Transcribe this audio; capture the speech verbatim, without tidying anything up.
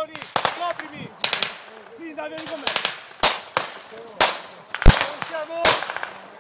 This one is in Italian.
Tony, coprimi! Quindi dai, vieni con me! Siamo!